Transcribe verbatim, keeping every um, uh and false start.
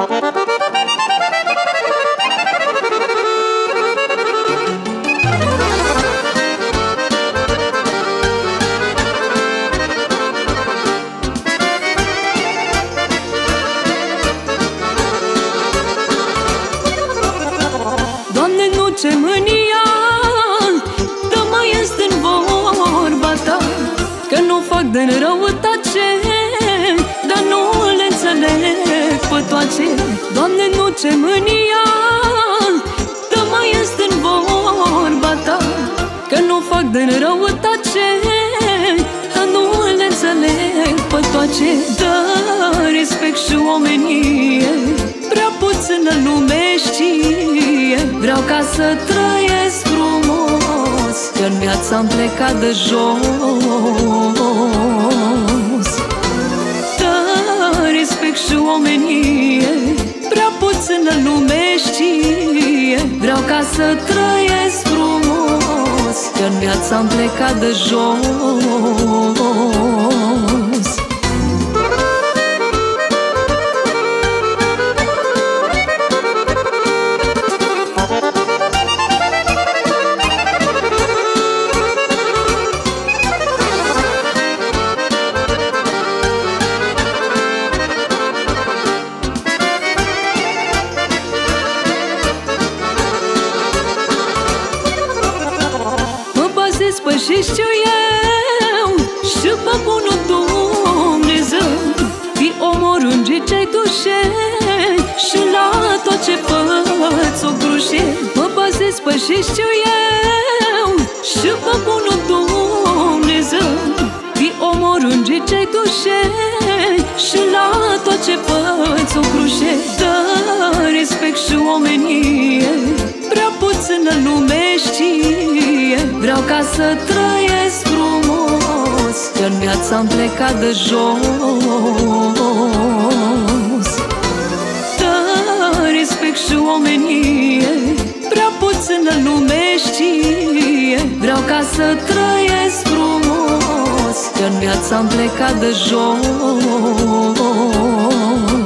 Ce mânia că mai este în vorba ta, că nu fac de răutate, dar nu le înțeleg pe toate. Doamne, nu ce mânia că mai este în vorba ta, că nu fac de răutate, dar nu le înțeleg pe toate. Dă respect și omenie, prea puțină lume știe. Vreau ca să trăiesc frumos, că-n viața-mi plecat de jos. Dă respect și omenie, prea puțină lume știe. Vreau ca să trăiesc frumos, că-n viața-mi plecat de jos. Păi și știu eu și pe bunul Dumnezeu, fii omorând ce-ai dușe și la tot ce făți o grușe. Mă bazez pe și știu eu și pe bunul Dumnezeu, fii omorând ce-ai dușe și la tot ce făți o grușe. Dă respect și omenie, prea puțină lume știe. Vreau ca să trăiesc frumos, că-n viața-mi plecat de jos. Dă respect și omenie, prea puțină lume știe. Vreau ca să trăiesc frumos, că-n viața-mi plecat de jos.